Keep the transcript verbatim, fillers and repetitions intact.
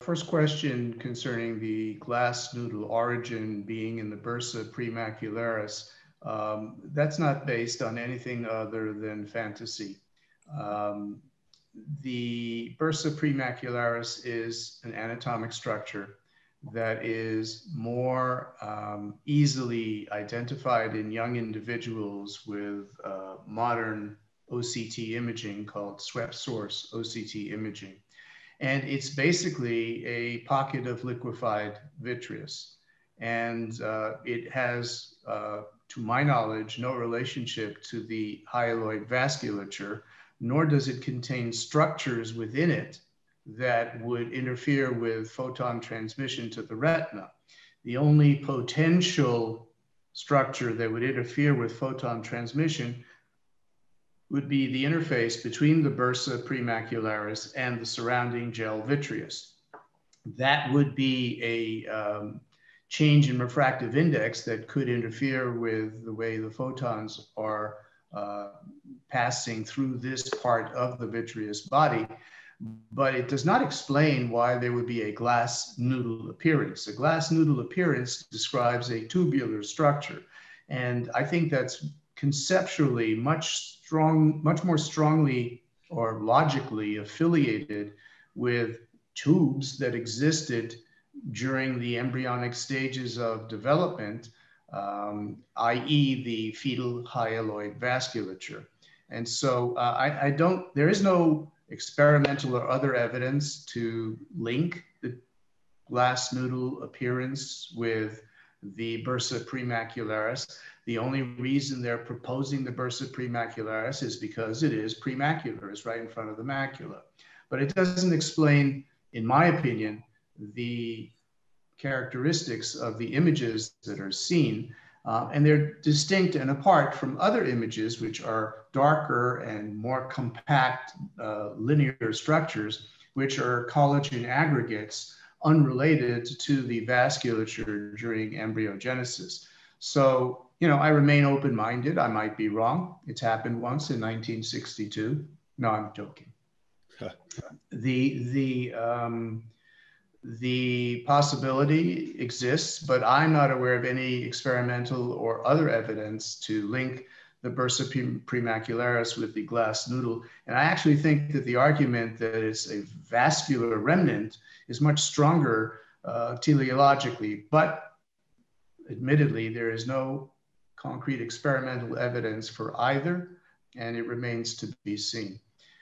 first question concerning the glass noodle origin being in the bursa premacularis, um, that's not based on anything other than fantasy. Um, the bursa premacularis is an anatomic structure that is more um, easily identified in young individuals with uh, modern O C T imaging called swept source O C T imaging. And it's basically a pocket of liquefied vitreous. And uh, it has, uh, to my knowledge, no relationship to the hyaloid vasculature, nor does it contain structures within it that would interfere with photon transmission to the retina. The only potential structure that would interfere with photon transmission would be the interface between the bursa premacularis and the surrounding gel vitreous. That would be a um, change in refractive index that could interfere with the way the photons are uh, passing through this part of the vitreous body. But it does not explain why there would be a glass noodle appearance. A glass noodle appearance describes a tubular structure. And I think that's conceptually much strong, much more strongly or logically affiliated with tubes that existed during the embryonic stages of development, um, that is the fetal hyaloid vasculature. And so uh, I, I don't, there is no experimental or other evidence to link the glass noodle appearance with the bursa premacularis. The only reason they're proposing the bursa premacularis is because it is premacular, it's right in front of the macula. But it doesn't explain, in my opinion, the characteristics of the images that are seen. Uh, and they're distinct and apart from other images, which are darker and more compact uh, linear structures, which are collagen aggregates unrelated to the vasculature during embryogenesis. So, you know, I remain open-minded. I might be wrong. It's happened once in nineteen sixty-two. No, I'm joking. the the um, the possibility exists, but I'm not aware of any experimental or other evidence to link the bursa premacularis with the glass noodle. And I actually think that the argument that it's a vascular remnant is much stronger uh, teleologically, but admittedly, there is no concrete experimental evidence for either, and it remains to be seen.